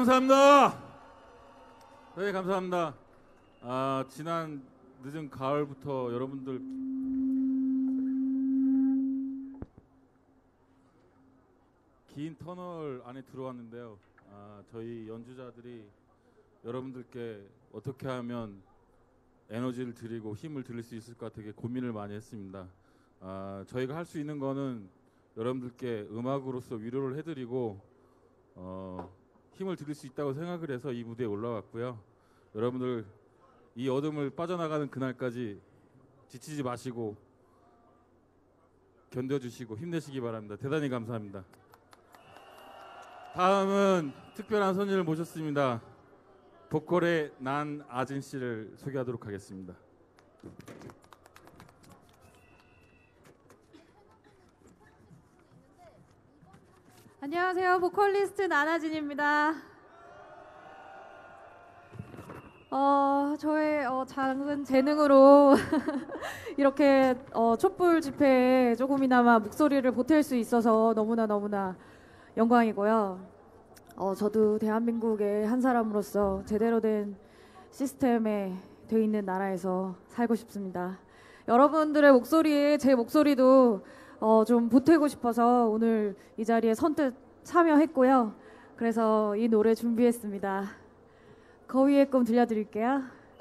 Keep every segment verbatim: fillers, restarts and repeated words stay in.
감사합니다. 네, 감사합니다. 아, 지난 늦은 가을부터 여러분들 긴 터널 안에 들어왔는데요. 아, 저희 연주자들이 여러분들께 어떻게 하면 에너지를 드리고 힘을 드릴 수 있을까 되게 고민을 많이 했습니다. 아, 저희가 할 수 있는 거는 여러분들께 음악으로서 위로를 해드리고 어, 힘을 드릴 수 있다고 생각을 해서 이 무대에 올라왔고요. 여러분들 이 어둠을 빠져나가는 그날까지 지치지 마시고 견뎌주시고 힘내시기 바랍니다. 대단히 감사합니다. 다음은 특별한 손님을 모셨습니다. 보컬의 난아진 씨를 소개하도록 하겠습니다. 안녕하세요. 보컬리스트 난아진입니다. 어, 저의 어, 작은 재능으로 이렇게 어, 촛불 집회에 조금이나마 목소리를 보탤 수 있어서 너무나 너무나 영광이고요. 어, 저도 대한민국의 한 사람으로서 제대로 된 시스템에 돼 있는 나라에서 살고 싶습니다. 여러분들의 목소리에 제 목소리도 어, 좀 보태고 싶어서 오늘 이 자리에 선뜻 참여했고요. 그래서 이 노래 준비했습니다. 거위의 꿈 들려드릴게요.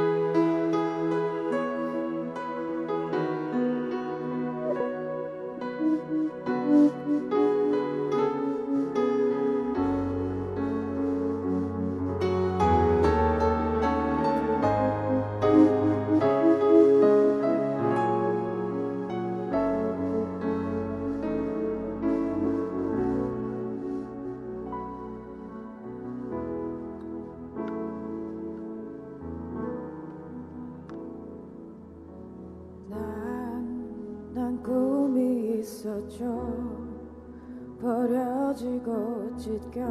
버려지고 찢겨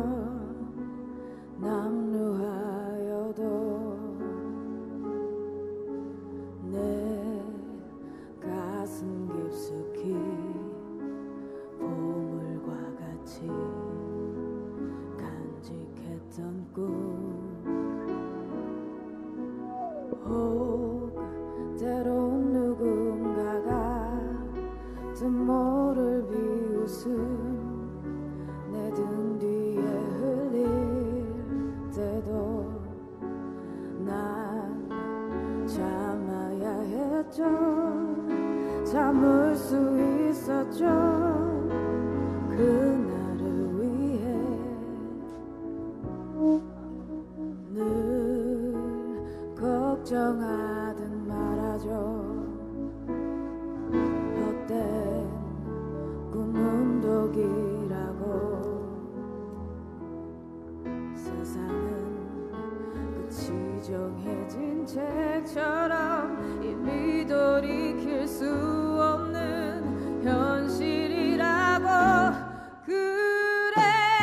낙루하여도 내 가슴 깊숙이 보물과 같이 간직했던 꿈 혹 때론 누군가가 틈모를 비웃음 내 등 뒤에 흘릴 때도 난 참아야 했죠. 참을 수 있었죠. 그날을 위해 늘 걱정하듯 말하죠. 헛된 꿈은 독이라고. 세상은 끝이 정해진 책처럼 이미 돌이킬 수 없는 현실이라고. 그래요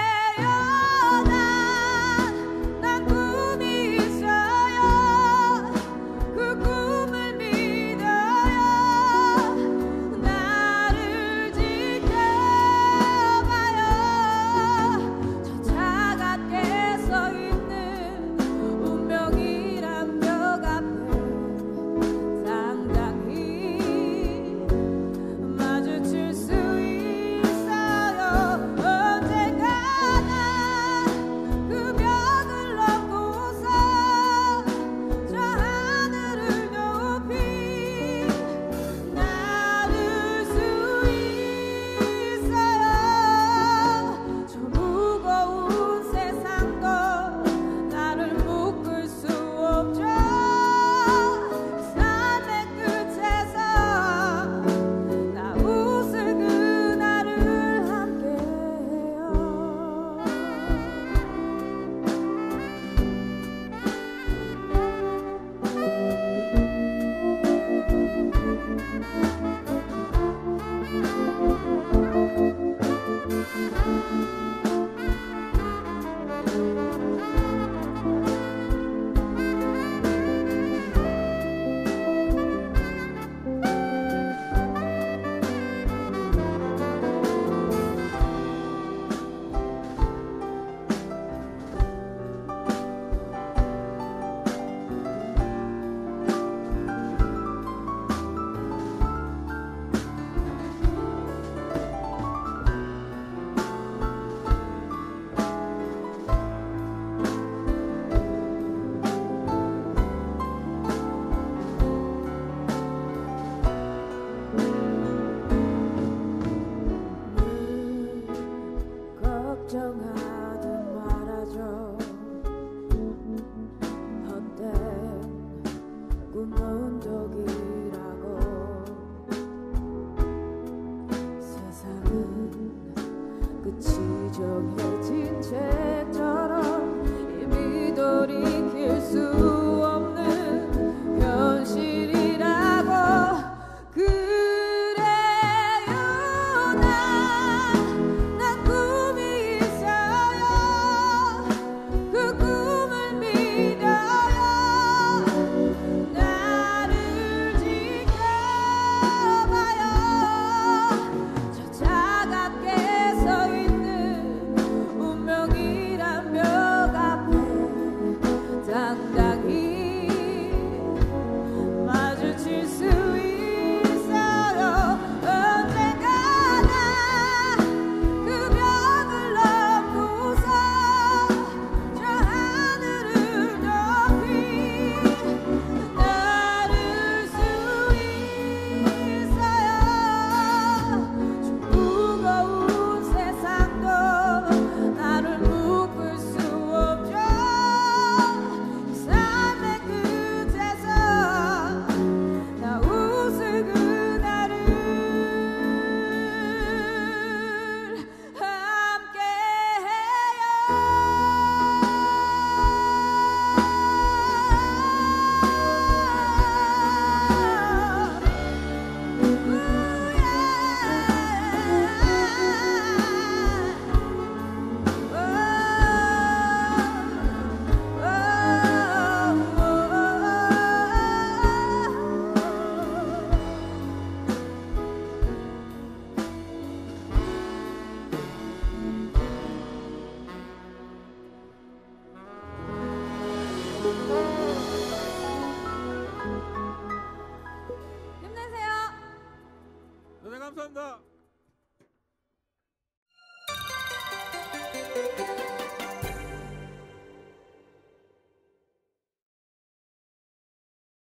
난, 난 꿈이 있어요. 그 꿈을 믿어요. 나를 지켜봐요. 저 차갑게 서 있는 운명이란 벽 앞에 힘내세요. 네, 감사합니다.